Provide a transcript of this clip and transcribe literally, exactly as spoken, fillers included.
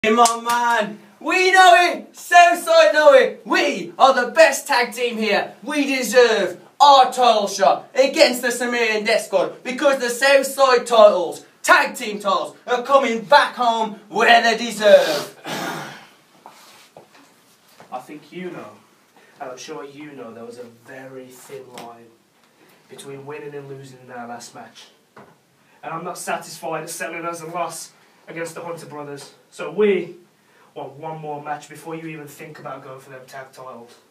Come on, man. We know it. Southside know it. We are the best tag team here. We deserve our title shot against the Sumerian Death Squad because the Southside titles, tag team titles, are coming back home where they deserve. I think you know, and I'm sure you know, there was a very thin line between winning and losing in our last match. And I'm not satisfied at settling as a loss against the Hunter brothers. So we want one more match before you even think about going for them tag titles.